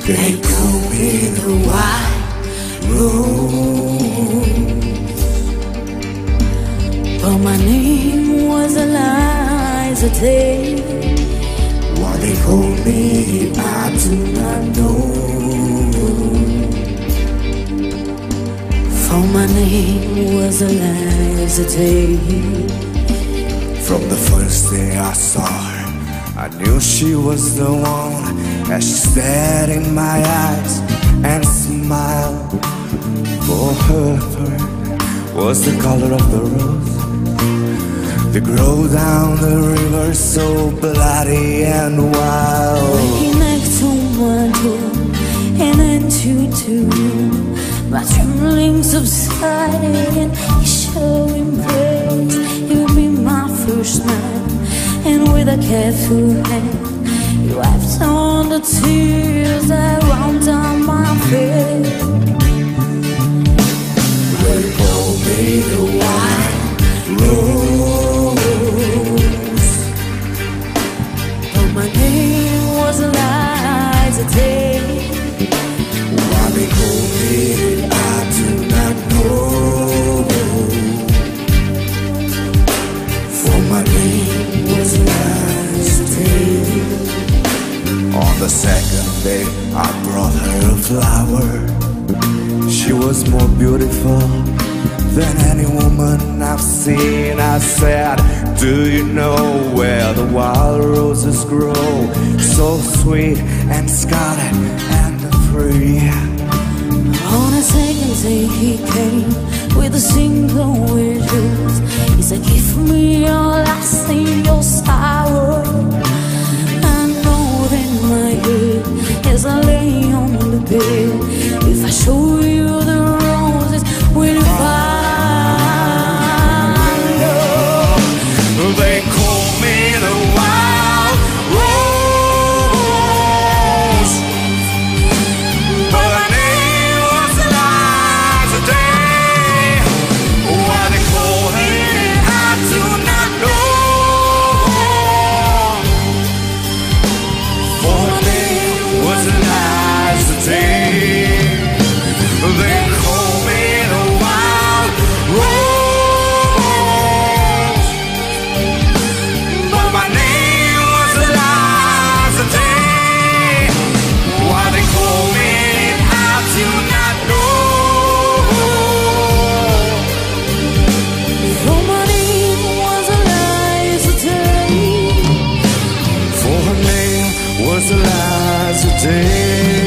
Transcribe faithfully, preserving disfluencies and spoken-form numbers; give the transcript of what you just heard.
They call me the white rose, but my name was Eliza Day. What they call me, I do not know. For my name was Eliza Day. From the first day I saw her, I knew she was the one. As she stared in my eyes and smiled, for her fur was the color of the rose. They grow down the river so bloody and wild. He knocked on my door and entered the room. My trembling subsided and he showed embrace. It would be my first night, and with a careful hand he wiped on the tears that rolled down my face. They call me the white rose, but my name was Eliza Day. why they call me, I do not know. For my name was Eliza Day. On the second day I brought her a flower. She was more beautiful than any woman I've seen. I said, do you know where the wild roses grow? So sweet and scarlet and free. On a second day he came with a single wish. He said, give me your last and your sorrow. I know that my head as I lay on the bed, if I show you the roses, will you find love? They call me the wild rose, but my name was Eliza Day. Why they call me, I do not know. For my name was Eliza Day. They call me the wild rose, but my name was Eliza Day. Why they call me, I do not know. For my name was Eliza Day. For her name was Eliza Day.